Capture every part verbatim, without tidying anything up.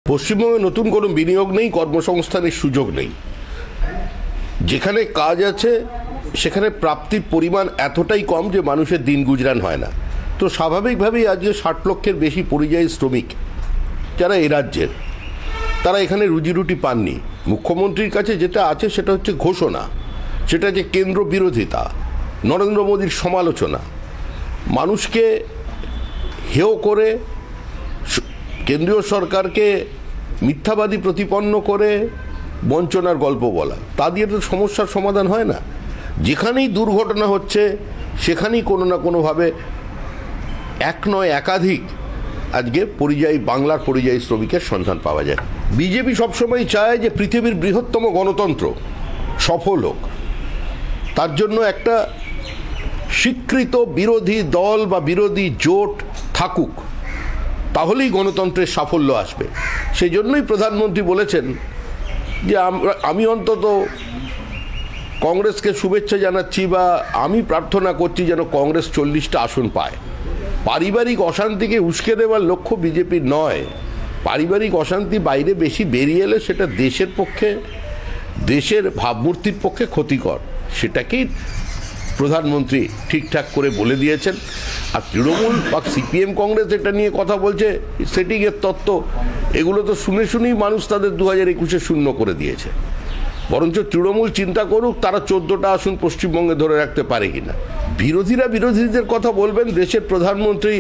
পশ্চিমবঙ্গে নতুন কোনো বিনিয়োগ নেই, কর্মসংস্থানের সুযোগ নেই। যেখানে কাজ আছে সেখানে প্রাপ্তির পরিমাণ এতটাই কম যে মানুষের দিন গুজরান হয় না। তো স্বাভাবিকভাবেই আজকে ষাট লক্ষের বেশি পরিযায়ী শ্রমিক যারা এ রাজ্যের, তারা এখানে রুজিরুটি পাননি। মুখ্যমন্ত্রীর কাছে যেটা আছে সেটা হচ্ছে ঘোষণা, সেটা যে কেন্দ্র বিরোধিতা, নরেন্দ্র মোদীর সমালোচনা, মানুষকে হেয় করে কেন্দ্রীয় সরকারকে মিথ্যাবাদী প্রতিপন্ন করে বঞ্চনার গল্প বলা। তা দিয়ে তো সমস্যার সমাধান হয় না। যেখানেই দুর্ঘটনা হচ্ছে সেখানেই কোনো না কোনোভাবে এক নয় একাধিক আজকে পরিযায়ী বাংলার পরিযায়ী শ্রমিকের সন্ধান পাওয়া যায়। বিজেপি সবসময় চায় যে পৃথিবীর বৃহত্তম গণতন্ত্র সফল হোক, তার জন্য একটা স্বীকৃত বিরোধী দল বা বিরোধী জোট থাকুক, তাহলেই গণতন্ত্রের সাফল্য আসবে। সেই জন্যই প্রধানমন্ত্রী বলেছেন যে আমি অন্তত কংগ্রেসকে শুভেচ্ছা জানাচ্ছি বা আমি প্রার্থনা করছি যেন কংগ্রেস চল্লিশটা আসন পায়। পারিবারিক অশান্তিকে উস্কে দেওয়ার লক্ষ্য বিজেপির নয়। পারিবারিক অশান্তি বাইরে বেশি বেরিয়ে এলে সেটা দেশের পক্ষে, দেশের ভাবমূর্তির পক্ষে ক্ষতিকর। সেটাকেই প্রধানমন্ত্রী ঠিকঠাক করে বলে দিয়েছেন। আর তৃণমূল বা সিপিএম কংগ্রেস এটা নিয়ে কথা বলছে সেটিংয়ের তত্ত্ব, এগুলো তো শুনে শুনেই মানুষ তাদের দু হাজার একুশে শূন্য করে দিয়েছে। বরঞ্চ তৃণমূল চিন্তা করুক তারা চোদ্দোটা আসন পশ্চিমবঙ্গে ধরে রাখতে পারে কিনা। বিরোধীরা বিরোধীদের কথা বলবেন, দেশের প্রধানমন্ত্রী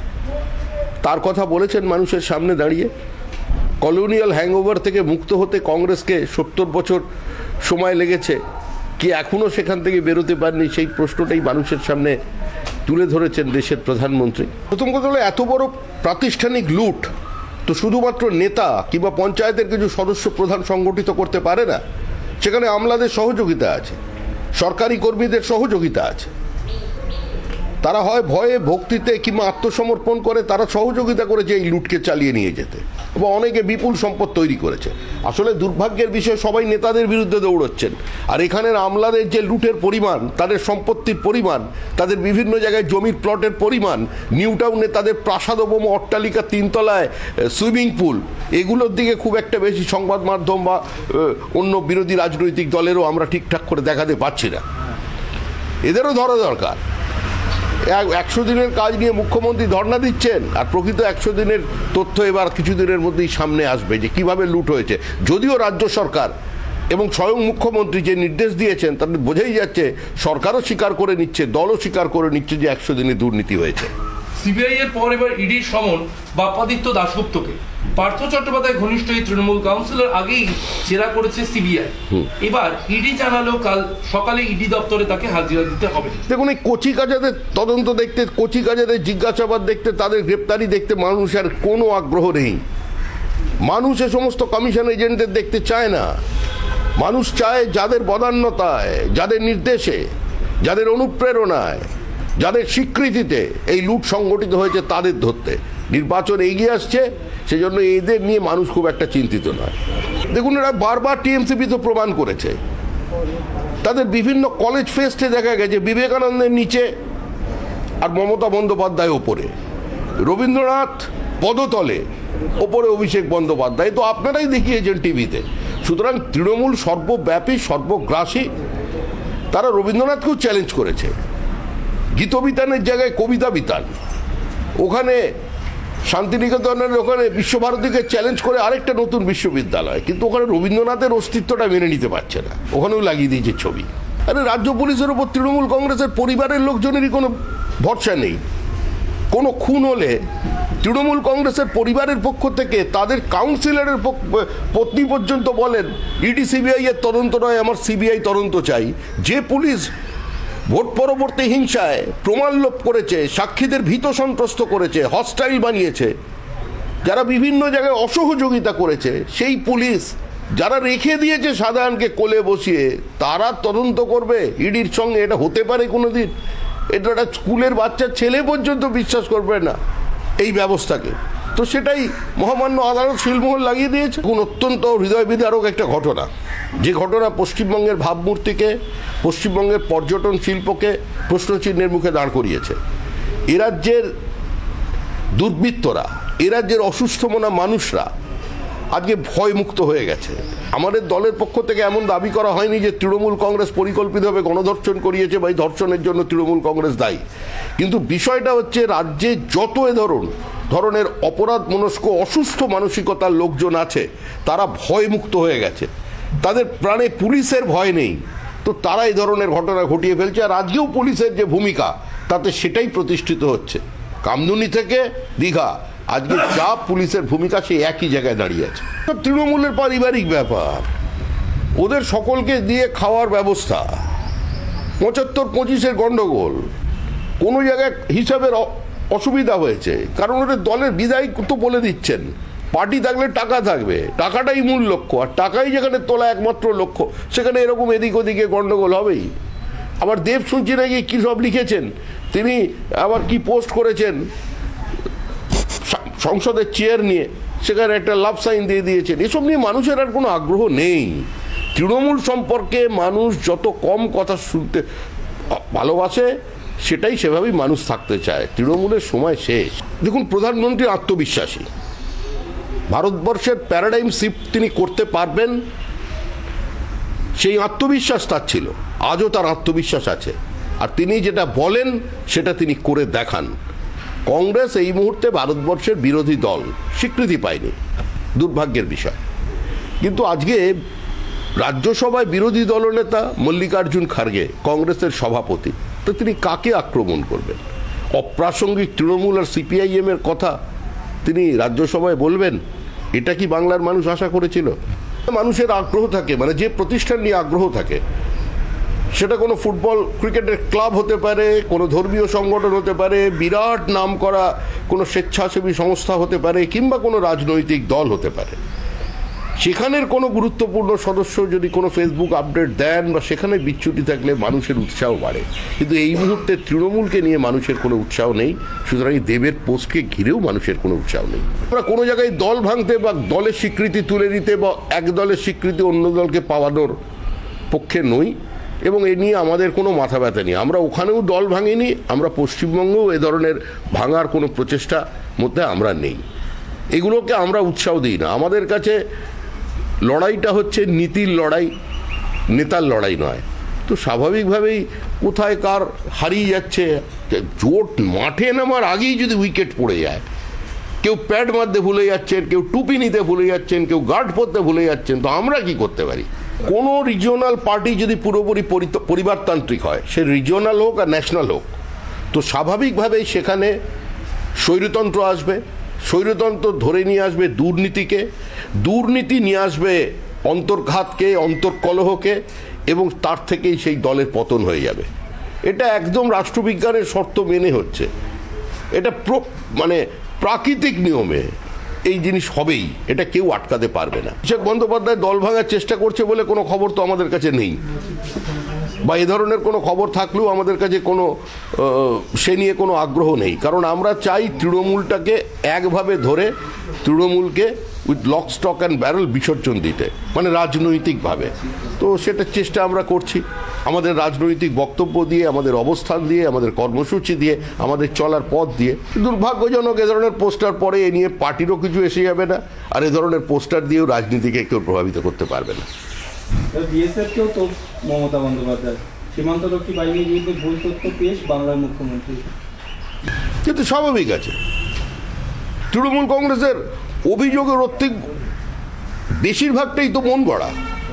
তার কথা বলেছেন মানুষের সামনে দাঁড়িয়ে। কলোনিয়াল হ্যাংওভার থেকে মুক্ত হতে কংগ্রেসকে সত্তর বছর সময় লেগেছে, কি এখনও সেখান থেকে বেরোতে পারেনি, সেই প্রশ্নটাই মানুষের সামনে তুলে ধরেছেন দেশের প্রধানমন্ত্রী। প্রথম কথা হলো, এত বড় প্রাতিষ্ঠানিক লুট তো শুধুমাত্র নেতা কিংবা পঞ্চায়েতের কিছু সদস্য প্রধান সংগঠিত করতে পারে না। সেখানে আমলাদের সহযোগিতা আছে, সরকারি কর্মীদের সহযোগিতা আছে। তারা হয় ভয়ে ভক্তিতে কিংবা আত্মসমর্পণ করে তারা সহযোগিতা করেছে এই লুটকে চালিয়ে নিয়ে যেতে, এবং অনেকে বিপুল সম্পদ তৈরি করেছে। আসলে দুর্ভাগ্যের বিষয় সবাই নেতাদের বিরুদ্ধে দৌড়চ্ছেন, আর এখানের আমলাদের যে লুটের পরিমাণ, তাদের সম্পত্তির পরিমাণ, তাদের বিভিন্ন জায়গায় জমির প্লটের পরিমাণ, নিউ টাউনে তাদের প্রাসাদোপম অট্টালিকা, তিনতলায় সুইমিং পুল, এগুলোর দিকে খুব একটা বেশি সংবাদ মাধ্যম বা অন্য বিরোধী রাজনৈতিক দলেরও আমরা ঠিকঠাক করে দেখাতে পারছি না। এদেরও ধরা দরকার। একশো দিনের কাজ নিয়ে মুখ্যমন্ত্রী ধর্ণা দিচ্ছেন, আর প্রকৃত একশো দিনের তথ্য এবার কিছুদিনের মধ্যেই সামনে আসবে যে কিভাবে লুট হয়েছে। যদিও রাজ্য সরকার এবং স্বয়ং মুখ্যমন্ত্রী যে নির্দেশ দিয়েছেন তাতে বোঝাই যাচ্ছে সরকারও স্বীকার করে নিচ্ছে, দলও স্বীকার করে নিচ্ছে যে একশো দিনে দুর্নীতি হয়েছে। সিবিআই এর পর এবার ইডির সমন বাপ্পাদিত্য দাশগুপ্তকে পার্থ চট্টোপাধ্যায় ঘনিষ্ঠ এই তৃণমূল কাউন্সিলর আগেই জেরা করেছে সিবিআই। এবার ইডি জানালো কাল সকালে ইডি দপ্তরে তাকে হাজিরা দিতে হবে। দেখুন, এই কচি কাজাদের তদন্ত দেখতে, কচি কাজাদের জিজ্ঞাসাবাদ দেখতে, তাদের গ্রেপ্তারি দেখতে মানুষের কোনো আগ্রহ নেই। মানুষ এ সমস্ত কমিশন এজেন্টদের দেখতে চায় না। মানুষ চায় যাদের বদান্যতায়, যাদের নির্দেশে, যাদের অনুপ্রেরণায়, যাদের স্বীকৃতিতে এই লুট সংগঠিত হয়েছে তাদের ধরতে। নির্বাচন এগিয়ে আসছে, সেজন্য এদের নিয়ে মানুষ খুব একটা চিন্তিত নয়। দেখুন, এরা বারবার টিএমসিপি তো প্রমাণ করেছে। তাদের বিভিন্ন কলেজ ফেস্টে দেখা গেছে বিবেকানন্দের নিচে আর মমতা বন্দ্যোপাধ্যায় ওপরে, রবীন্দ্রনাথ পদতলে, ওপরে অভিষেক বন্দ্যোপাধ্যায়। তো আপনারাই দেখিয়েছেন টিভিতে। সুতরাং তৃণমূল সর্বব্যাপী, সর্বগ্রাসী। তারা রবীন্দ্রনাথকেও চ্যালেঞ্জ করেছে, গীতবিতানের জায়গায় কবিতা বিতান। ওখানে শান্তিনিকেতনের ওখানে বিশ্বভারতীকে চ্যালেঞ্জ করে আরেকটা নতুন বিশ্ববিদ্যালয়, কিন্তু ওখানে রবীন্দ্রনাথের অস্তিত্বটা মেনে নিতে পারছে না, ওখানেও লাগিয়ে দিয়েছে ছবি। আরে রাজ্য পুলিশের ওপর তৃণমূল কংগ্রেসের পরিবারের লোকজনেরই কোনো ভরসা নেই। কোনো খুন হলে তৃণমূল কংগ্রেসের পরিবারের পক্ষ থেকে তাদের কাউন্সিলরের পত্নী পর্যন্ত বলেন ইডি সিবিআই এর তদন্ত নয়, আমার সিবিআই তদন্ত চাই। যে পুলিশ ভোট পরবর্তী হিংসায় প্রমাণ লোপ করেছে, সাক্ষীদের ভীত সন্ত্রস্ত করেছে, হস্টাইল বানিয়েছে, যারা বিভিন্ন জায়গায় অসহযোগিতা করেছে, সেই পুলিশ যারা রেখে দিয়েছে সাধারণকে কোলে বসিয়ে, তারা তদন্ত করবে ইডির সঙ্গে? এটা হতে পারে কোনো দিন? এটা একটা স্কুলের বাচ্চা ছেলে পর্যন্ত বিশ্বাস করবে না এই ব্যবস্থাকে। তো সেটাই মহামান্য আদালত শিলমোহর লাগিয়ে দিয়েছে। কোন অত্যন্ত হৃদয় বিদারক একটা ঘটনা, যে ঘটনা পশ্চিমবঙ্গের ভাবমূর্তিকে, পশ্চিমবঙ্গের পর্যটন শিল্পকে প্রশ্নচিহ্নের মুখে দাঁড় করিয়েছে। এ রাজ্যের দুর্বৃত্তরা, এ রাজ্যের অসুস্থ মনা মানুষরা আজকে ভয়মুক্ত হয়ে গেছে। আমাদের দলের পক্ষ থেকে এমন দাবি করা হয়নি যে তৃণমূল কংগ্রেস পরিকল্পিতভাবে গণধর্ষণ করিয়েছে বা এই ধর্ষণের জন্য তৃণমূল কংগ্রেস দায়ী। কিন্তু বিষয়টা হচ্ছে রাজ্যে যত এ ধরন ধরনের অপরাধ মনস্ক অসুস্থ মানসিকতার লোকজন আছে তারা ভয়মুক্ত হয়ে গেছে, তাদের প্রাণে পুলিশের ভয় নেই, তো তারা এই ধরনের ঘটনা ঘটিয়ে ফেলছে। আর আজকেও পুলিশের যে ভূমিকা তাতে সেটাই প্রতিষ্ঠিত হচ্ছে। কামদুনি থেকে দীঘা আজকে যা পুলিশের ভূমিকা সেই একই জায়গায় দাঁড়িয়ে আছে। তৃণমূলের পারিবারিক ব্যাপার, ওদের সকলকে দিয়ে খাওয়ার ব্যবস্থা, পঁচাত্তর পঁচিশের গন্ডগোল, কোনো জায়গায় হিসাবের অসুবিধা হয়েছে, কারণ ওদের দলের বিদায় তো বলে দিচ্ছেন পার্টি থাকলে টাকা থাকবে, টাকাটাই মূল লক্ষ্য, আর টাকাই যেখানে তোলা একমাত্র লক্ষ্য সেখানে এরকম এদিক ওদিকে গন্ডগোল হবেই। আবার দেব শুনছি নাকি কী সব লিখেছেন, তিনি আবার কি পোস্ট করেছেন সংসদের চেয়ার নিয়ে, সেখানে একটা লাভ সাইন দিয়ে দিয়েছেন। এসব নিয়ে মানুষের আর কোনো আগ্রহ নেই। তৃণমূল সম্পর্কে মানুষ যত কম কথা শুনতে ভালোবাসে সেটাই সেভাবেই মানুষ থাকতে চায়। তৃণমূলের সময় শেষ। দেখুন, প্রধানমন্ত্রী আত্মবিশ্বাসী, ভারতবর্ষের প্যারাডাইম শিফট তিনি করতে পারবেন সেই আত্মবিশ্বাস তার ছিল, আজও তার আত্মবিশ্বাস আছে, আর তিনি যেটা বলেন সেটা তিনি করে দেখান। কংগ্রেস এই মুহূর্তে ভারতবর্ষের বিরোধী দল, স্বীকৃতি পায়নি, দুর্ভাগ্যের বিষয়। কিন্তু আজকে রাজ্যসভায় বিরোধী দলনেতা মল্লিকার্জুন খার্গে, কংগ্রেসের সভাপতি, তো তিনি কাকে আক্রমণ করবেন? অপ্রাসঙ্গিক তৃণমূল আর সিপিআইএম এর কথা তিনি রাজ্যসভায় বলবেন? এটা কি বাংলার মানুষ আশা করেছিল? মানুষের আগ্রহ থাকে, মানে যে প্রতিষ্ঠান নিয়ে আগ্রহ থাকে, সেটা কোনো ফুটবল ক্রিকেটের ক্লাব হতে পারে, কোনো ধর্মীয় সংগঠন হতে পারে, বিরাট নাম করা কোনো স্বেচ্ছাসেবী সংস্থা হতে পারে, কিংবা কোনো রাজনৈতিক দল হতে পারে। সেখানের কোনো গুরুত্বপূর্ণ সদস্য যদি কোনো ফেসবুক আপডেট দেন বা সেখানে বিচ্যুতি থাকলে মানুষের উৎসাহ বাড়ে। কিন্তু এই মুহূর্তে তৃণমূলকে নিয়ে মানুষের কোনো উৎসাহ নেই, সুতরাং দেবের পোস্টকে ঘিরেও মানুষের কোনো উৎসাহ নেই। আমরা কোনো জায়গায় দল ভাঙতে বা দলের স্বীকৃতি তুলে নিতে বা এক দলের স্বীকৃতি অন্য দলকে পাওয়ানোর পক্ষে নই, এবং এ নিয়ে আমাদের কোনো মাথা ব্যথা নেই। আমরা ওখানেও দল ভাঙিনি, আমরা পশ্চিমবঙ্গেও এ ধরনের ভাঙার কোনো প্রচেষ্টা মধ্যে আমরা নেই। এগুলোকে আমরা উৎসাহ দিই না। আমাদের কাছে লড়াইটা হচ্ছে নীতির লড়াই, নেতার লড়াই নয়। তো স্বাভাবিকভাবেই কোথায় কার হারিয়ে যাচ্ছে, জোট মাঠে নামার আগেই যদি উইকেট পড়ে যায়, কেউ প্যাড মারতে ভুলে যাচ্ছেন, কেউ টুপি নিতে ভুলে যাচ্ছেন, কেউ গার্ড পরতে ভুলে যাচ্ছেন, তো আমরা কি করতে পারি? কোনো রিজিওনাল পার্টি যদি পুরোপুরি পরিবারতান্ত্রিক হয়, সে রিজিওনাল হোক আর ন্যাশনাল হোক, তো স্বাভাবিকভাবেই সেখানে স্বৈরতন্ত্র আসবে। স্বৈরতন্ত্র ধরে নিয়ে আসবে দুর্নীতিকে, দুর্নীতি নিয়ে আসবে অন্তর্ঘাতকে, অন্তর্কলহকে, এবং তার থেকেই সেই দলের পতন হয়ে যাবে। এটা একদম রাষ্ট্রবিজ্ঞানের শর্ত মেনে হচ্ছে, এটা মানে প্রাকৃতিক নিয়মে এই জিনিস হবেই, এটা কেউ আটকাতে পারবে না। অভিষেক বন্দ্যোপাধ্যায় দল ভাঙার চেষ্টা করছে বলে কোনো খবর তো আমাদের কাছে নেই, বা এ ধরনের কোনো খবর থাকলেও আমাদের কাছে কোনো সে নিয়ে কোনো আগ্রহ নেই। কারণ আমরা চাই তৃণমূলটাকে একভাবে ধরে তৃণমূলকে with lock stock and barrel বিসর্জন দিতে, মানে রাজনৈতিকভাবে। তো সেটার চেষ্টা আমরা করছি, আমাদের রাজনৈতিক বক্তব্য দিয়ে, আমাদের অবস্থান দিয়ে, আমাদের কর্মসূচি দিয়ে, আমাদের চলার পথ দিয়ে। দুর্ভাগ্যজনক এ ধরনের পোস্টার পরে এ নিয়ে পার্টিরও কিছু এসে যাবে না, আর এ ধরনের পোস্টার দিয়েও রাজনীতিকে কেউ প্রভাবিত করতে পারবে না। বিএসএফকেও তো মমতা বন্দ্যোপাধ্যায় সীমান্তরক্ষী বাহিনীর বিরুদ্ধে ভুল তথ্য পেশ বাংলার মুখ্যমন্ত্রী। কিন্তু স্বাভাবিক আছে, তৃণমূল কংগ্রেসের অভিযোগের অত্যধিক বেশিরভাগটাই তো মন গড়া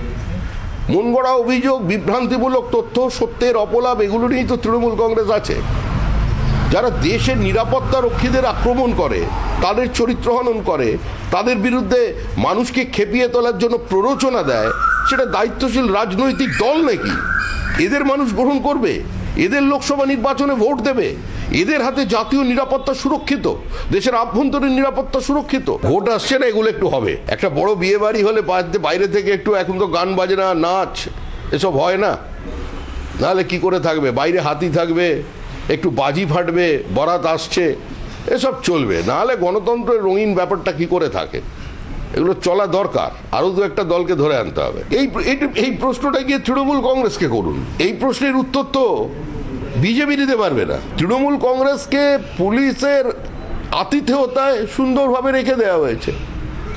মন গড়া অভিযোগ, বিভ্রান্তিমূলক তথ্য, সত্যের অপলাপ, এগুলো নিয়েই তো তৃণমূল কংগ্রেস আছে। যারা দেশের নিরাপত্তা রক্ষীদের আক্রমণ করে, তাদের চরিত্রহনন করে, তাদের বিরুদ্ধে মানুষকে খেপিয়ে তোলার জন্য প্ররোচনা দেয়, সেটা দায়িত্বশীল রাজনৈতিক দল নাকি? এদের মানুষ গ্রহণ করবে? এদের লোকসভা নির্বাচনে ভোট দেবে? এদের হাতে জাতীয় নিরাপত্তা সুরক্ষিত, দেশের আভ্যন্তরীণ নিরাপত্তা সুরক্ষিত? ভোট আসছে না, এগুলো একটু হবে। একটা বড় বিয়ে বাড়ি হলে বাইরে থেকে একটু, এখন তো গান বাজনা, নাচ এসব হয় না, নাহলে কি করে থাকবে? বাইরে হাতি থাকবে, একটু বাজি ফাটবে, বরাত আসছে, এসব চলবে, নাহলে গণতন্ত্রের রঙিন ব্যাপারটা কি করে থাকে? এগুলো চলা দরকার। আরও দু একটা দলকে ধরে আনতে হবে। এই এই প্রশ্নটা গিয়ে তৃণমূল কংগ্রেসকে করুন। এই প্রশ্নের উত্তর তো বিজেপি দিতে পারবে না। তৃণমূল কংগ্রেসকে পুলিশের আতিথেয়তায় সুন্দরভাবে রেখে দেওয়া হয়েছে।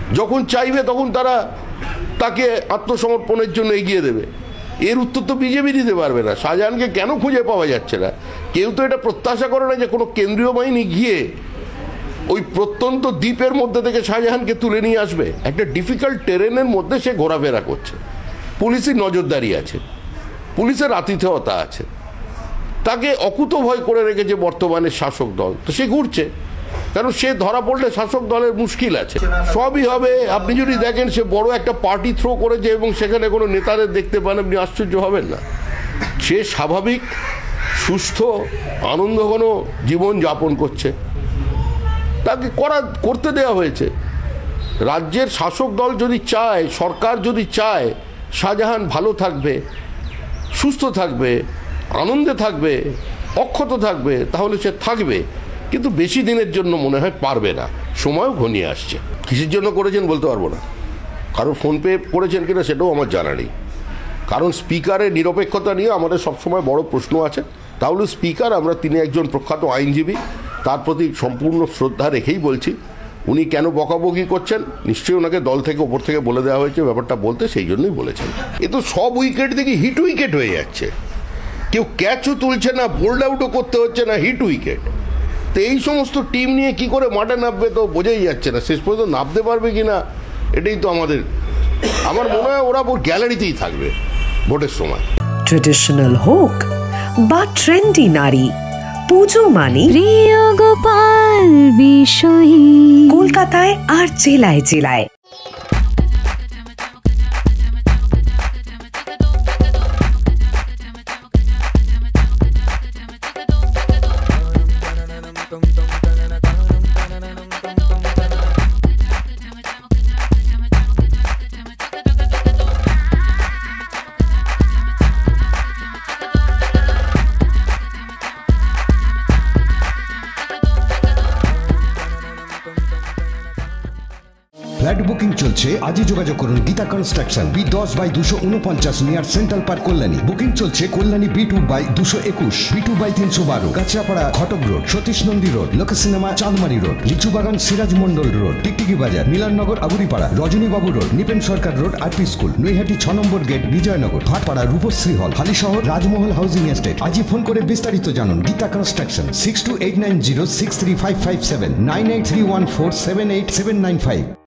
যখন চাইবে তখন তারা তাকে আত্মসমর্পণের জন্য এগিয়ে দেবে। এর উত্তর তো বিজেপি দিতে পারবে না। শাহজাহানকে কেন খুঁজে পাওয়া যাচ্ছে না? কেউ তো এটা প্রত্যাশা করে না যে কোনো কেন্দ্রীয় বাহিনী গিয়ে ওই প্রত্যন্ত দ্বীপের মধ্যে থেকে শাহজাহানকে তুলে নিয়ে আসবে। একটা ডিফিকাল্ট টেরেনের মধ্যে সে ঘোরাফেরা করছে, পুলিশের নজরদারি আছে, পুলিশের আতিথেয়তা আছে, তাকে অকুত ভয় করে রেখেছে বর্তমানে শাসক দল। তো সে ঘুরছে, কারণ সে ধরা পড়লে শাসক দলের মুশকিল আছে। সবই হবে। আপনি যদি দেখেন সে বড় একটা পার্টি থ্রো করেছে এবং সেখানে কোনো নেতাদের দেখতে পান, আপনি আশ্চর্য হবেন না। সে স্বাভাবিক সুস্থ আনন্দঘন জীবন যাপন করছে, তাকে করা করতে দেওয়া হয়েছে। রাজ্যের শাসক দল যদি চায়, সরকার যদি চায় শাহজাহান ভালো থাকবে, সুস্থ থাকবে, আনন্দে থাকবে, অক্ষত থাকবে, তাহলে সে থাকবে। কিন্তু বেশি দিনের জন্য মনে হয় পারবে না, সময়ও ঘনিয়ে আসছে। কিসের জন্য করেছেন বলতে পারবো না, কারণ ফোনপে করেছেন কিনা সেটাও আমার জানা নেই। কারণ স্পিকারের নিরপেক্ষতা নিয়ে আমাদের সবসময় বড় প্রশ্ন আছে। তাহলে স্পিকার, আমরা তিনি একজন প্রখ্যাত আইনজীবী, তার প্রতি সম্পূর্ণ শ্রদ্ধা রেখেই বলছি, উনি কেন বকাবকি করছেন নিশ্চয়ই ওনাকে দল থেকে ওপর থেকে বলে দেওয়া হয়েছে ব্যাপারটা বলতে, সেই জন্যই বলেছেন। এ তো সব উইকেট দেখি হিট উইকেট হয়ে যাচ্ছে, কেউ ক্যাচও তুলছে না, বোল্ড আউটও করতে হচ্ছে না, হিট উইকেট। তো এই সমস্ত টিম নিয়ে কি করে মাঠে নামবে তো বোঝাই যাচ্ছে না। শেষ পর্যন্ত নামতে পারবে কি না এটাই তো আমাদের, আমার মনে হয় ওরা ওর গ্যালারিতেই থাকবে ভোটের সময়। ট্রেডিশনাল হোক বা ট্রেন্ডি নারী, পুজো মানে প্রিয় গোপাল বিষয়ী কলকাতায় আর জেলায় জেলায়। ফ্ল্যাট বুকিং চলছে, আজই যোগাযোগ করুন গীতা কনস্ট্রাকশন, বি দশ বাই দুশো উনপঞ্চাশ near central park Kalyani. Booking চলছে কল্যাণী বি টু বাই দুশো একুশ, বি টু বাই তিনশো বারো, Kanchrapara Ghatak road, Satish Nandi road, Lok cinema Chandmari road, Lichubagan Siraj Mondal road, Tiktiki Bazar, Milannagar Aburipara, Rajanibabu road, Nipen Sarkar road, RP school, Naihati ছ নম্বর gate, Bijaynagar, Bhatpara Rupashree hall, Halisahar Rajmahal housing estate. আজই ফোন করে বিস্তারিত জানুন। Geeta construction, six two eight nine zero six three five five seven, nine eight three one four seven eight seven nine five.